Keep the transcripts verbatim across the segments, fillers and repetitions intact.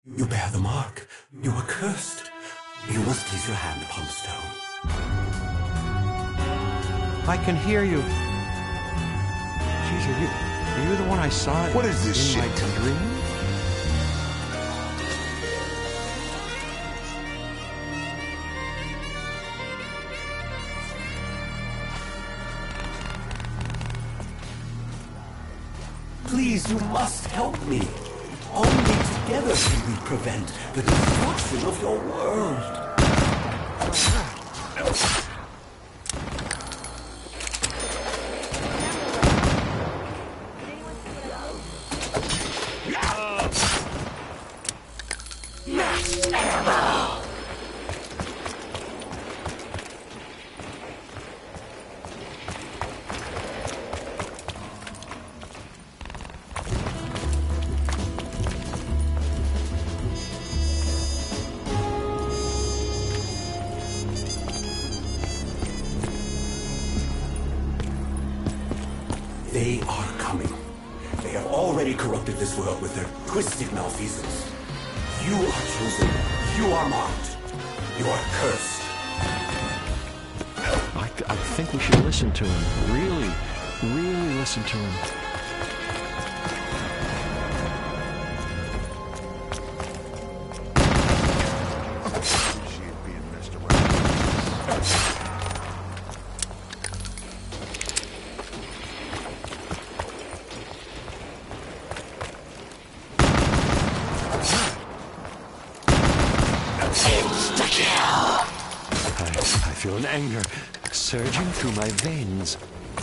You bear the mark. You are cursed. You must place your hand upon the stone. I can hear you. Jeez, are you, are you the one I saw What is this in shit? my dream? Please, you must help me. Only together can we prevent the destruction of your world. Mass arrow! They are coming. They have already corrupted this world with their twisted malfeasance. You are chosen. You are marked. You are cursed. I, th I think we should listen to him. Really, really listen to him. I, I feel an anger surging through my veins.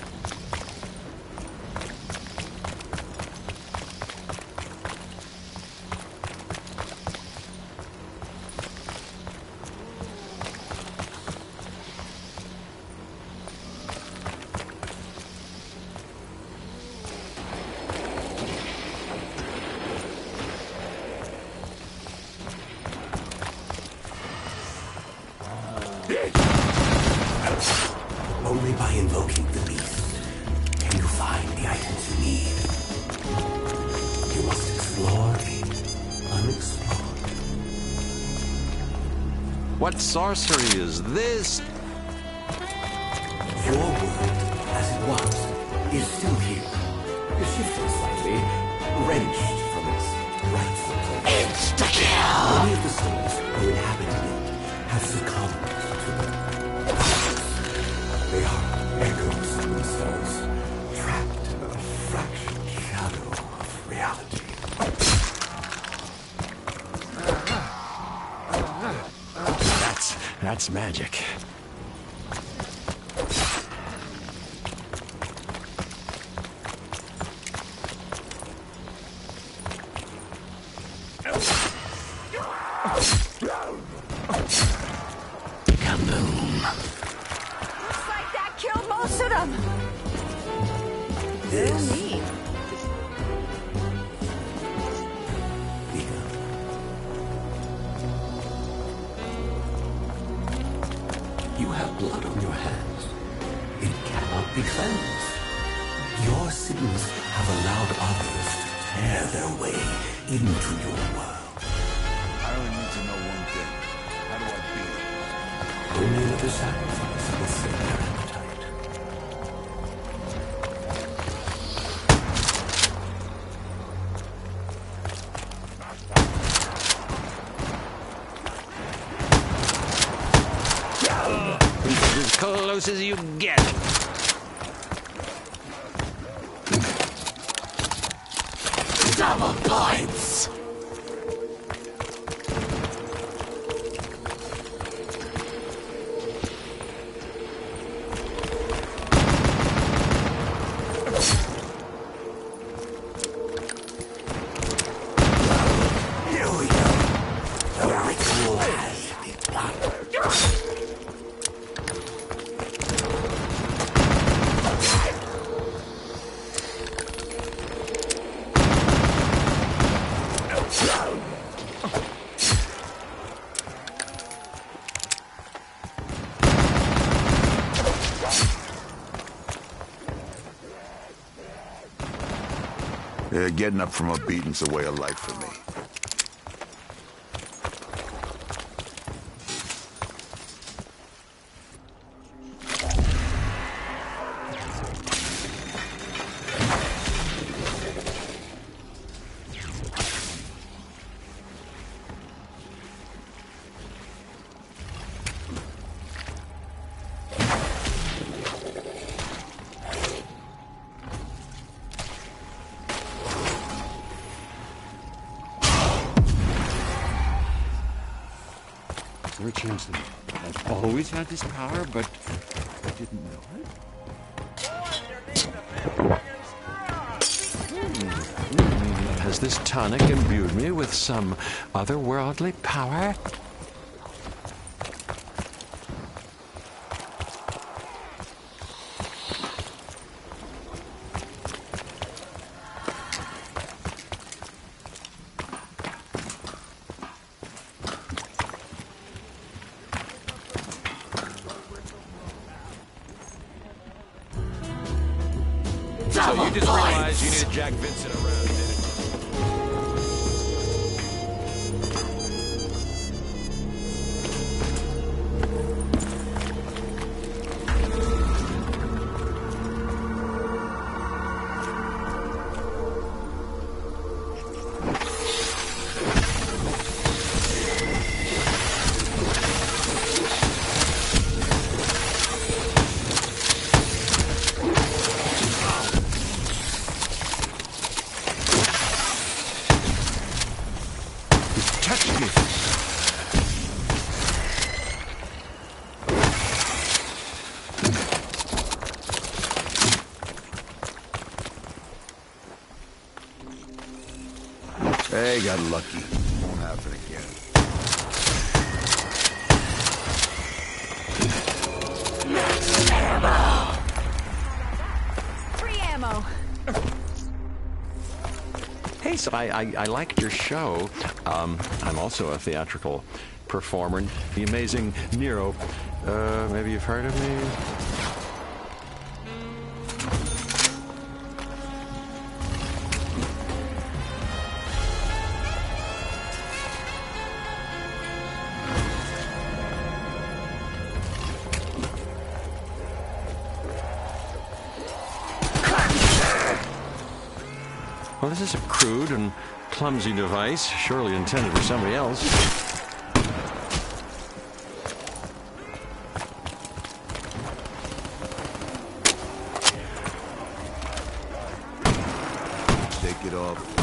Only by invoking the beast can you find the items you need. You must explore the unexplored. What sorcery is this? Your world, as it was, is still here. It's shifted slightly, wrenched from its rightful place. Insta-kill! Many of the souls who inhabited it have succumbed to the They are echoes of themselves, trapped in a fractured shadow of reality. That's, that's magic. Killed most of them. This No need. Mika. You have blood on your hands. It cannot be cleansed. Your sins have allowed others to tear their way into your world. I only need to know one thing. How do I beat it? Only another sacrifice will fill their appetite. As close as you get. Double points! Here we go. The ritual has begun. Yeah, getting up from a beating's a way of life for me. never changed them. I've always had this power, but I didn't know it. Has this tonic imbued me with some otherworldly power? So you just realized you needed Jack Vincent around, didn't you? Touched me. Hey, got lucky. Won't happen again. Free ammo. Hey, so I, I, I liked your show. Um, I'm also a theatrical performer. The amazing Nero. Uh, maybe you've heard of me? Well, this is a crude and clumsy device, surely intended for somebody else. Take it off.